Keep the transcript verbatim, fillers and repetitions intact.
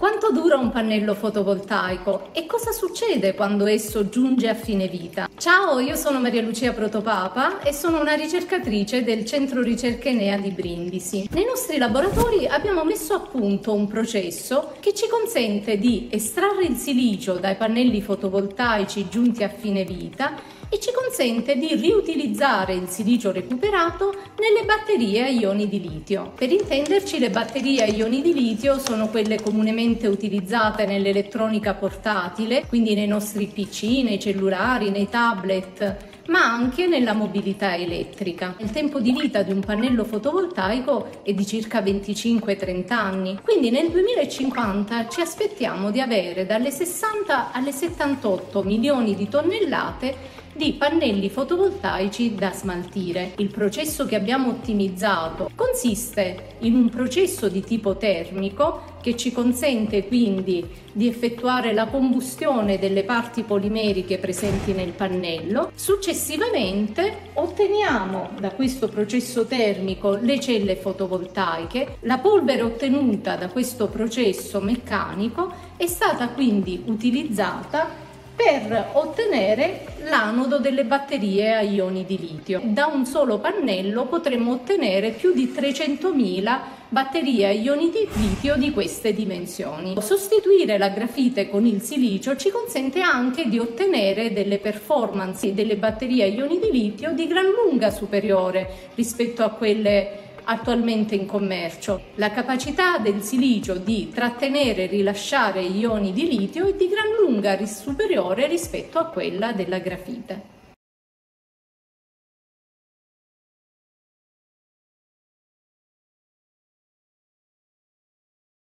Quanto dura un pannello fotovoltaico e cosa succede quando esso giunge a fine vita? Ciao, io sono Maria Lucia Protopapa e sono una ricercatrice del Centro Ricerche Enea di Brindisi. Nei nostri laboratori abbiamo messo a punto un processo che ci consente di estrarre il silicio dai pannelli fotovoltaici giunti a fine vita e ci consente di riutilizzare il silicio recuperato nelle batterie a ioni di litio. Per intenderci, le batterie a ioni di litio sono quelle comunemente utilizzate nell'elettronica portatile, quindi nei nostri P C, nei cellulari, nei tablet, ma anche nella mobilità elettrica. Il tempo di vita di un pannello fotovoltaico è di circa venticinque trenta anni, quindi nel duemilacinquanta ci aspettiamo di avere dalle sessanta alle settantotto milioni di tonnellate di pannelli fotovoltaici da smaltire. Il processo che abbiamo ottimizzato consiste in un processo di tipo termico che ci consente quindi di effettuare la combustione delle parti polimeriche presenti nel pannello. Successivamente otteniamo da questo processo termico le celle fotovoltaiche. La polvere ottenuta da questo processo meccanico è stata quindi utilizzata per ottenere l'anodo delle batterie a ioni di litio. Da un solo pannello potremmo ottenere più di trecentomila batterie a ioni di litio di queste dimensioni. Sostituire la grafite con il silicio ci consente anche di ottenere delle performance delle batterie a ioni di litio di gran lunga superiore rispetto a quelle attualmente in commercio. La capacità del silicio di trattenere e rilasciare ioni di litio è di gran lunga superiore rispetto a quella della grafite.